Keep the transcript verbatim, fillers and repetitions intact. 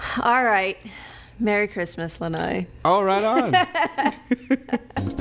All right. Merry Christmas, Lanai. Oh, right on.